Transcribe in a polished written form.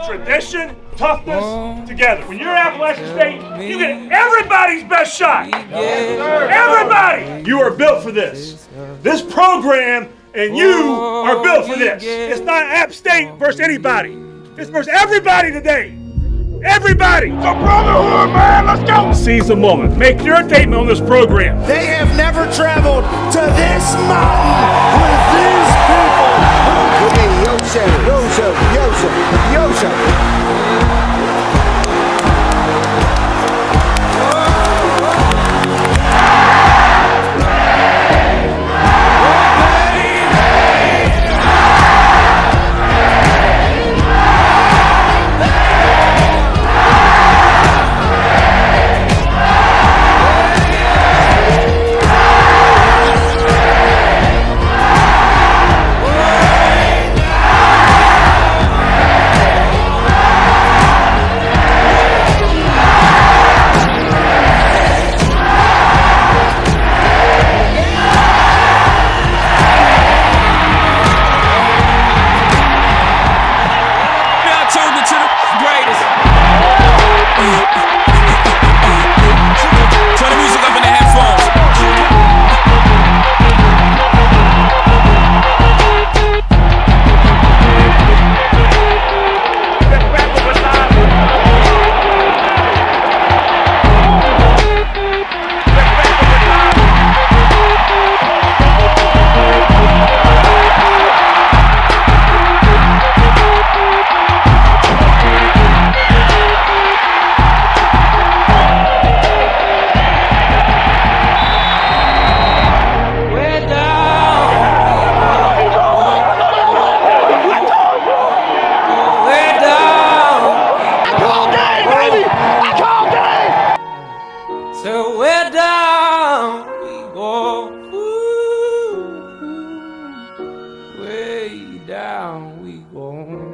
tradition, toughness together. When you're Appalachian State, you get everybody's best shot. Everybody! You are built for this. This program and you are built for this. It's not App State versus anybody. It's versus everybody today. Everybody! So brotherhood, man, let's go! Seize the moment. Make your statement on this program. They have never traveled to this mountain with these people. Okay, Yosha. So we're down, we go, way down we go.